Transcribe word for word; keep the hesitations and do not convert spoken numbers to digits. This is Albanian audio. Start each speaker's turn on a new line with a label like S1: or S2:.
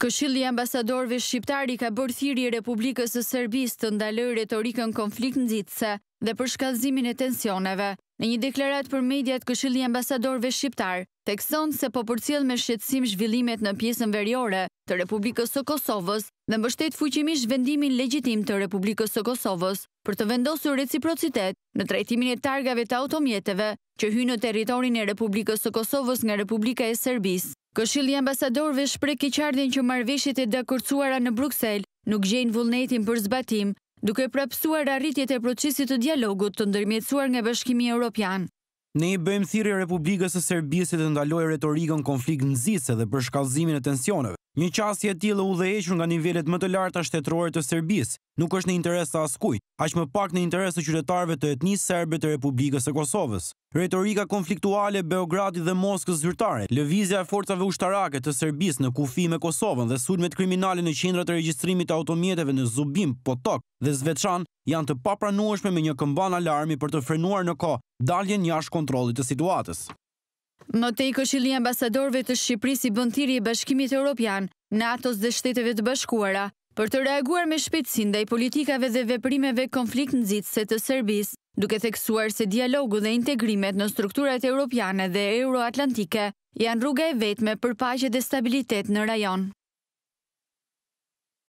S1: Këshilli i Ambasadorëve shqiptar i ka bërë thirrje Republikës së Serbisë të ndalojë retorikën konflikt-nxitëse dhe për shkallëzimin e tensioneve. Në një deklaratë për mediat, Këshilli i Ambasadorëve shqiptar thekson se po përcjell me shqetësim zhvillimet në pjesën veriore të Republikës së Kosovës dhe mbështet fuqimisht vendimin legjitim të Republikës së Kosovës për të vendosur reciprocitet në trajtimin e targave të automjeteve që hyjnë në territorin e Republikës së Kosovës nga Republika e Serbisë. Këshilli i Ambasadorëve shpreh keqardhjen që marrëveshjet e dakordsuara në Bruksel nuk gjejnë vullnetin për zbatim, duke prapësuar arritjet e procesit të dialogut të ndërmjetësuar nga Bashkimi Evropian.
S2: Ne i bëjmë thirrje Republikës së Serbisë të ndalojë retorikën konflikt-nxitëse dhe për shkallëzimin e tensioneve. Një qasje e tillë e udhëhequr nga nivelet më të larta shtetërore të Serbisë nuk është në interes të askujt, aq më pak në interes të qytetarëve të etnisë serbe të Republikës së Kosovës. Retorika konfliktuale e Beogradit dhe Moskës zyrtare, lëvizja e forcave ushtarake të Serbisë në kufi me Kosovën dhe sulmet kriminale në qendrat e regjistrimit të automjeteve në Zubim, Potok dhe Zvečan janë të papranueshme me një këmban alarmi për të frenuar në kohë daljen jashtë kontrollit të situatës.
S1: Më tej, Këshilli i Ambasadorëve të Shqipërisë i bën thirrje Bashkimit Evropian, NATO-s dhe Shteteve të Bashkuara për të reaguar me shpejtësi ndaj politikave dhe veprimeve konflikt-nxitëse të Serbisë, duke theksuar se dialogu dhe integrimet në strukturat europiane dhe euroatlantike janë rruga e vetme për paqe dhe stabilitet në rajon.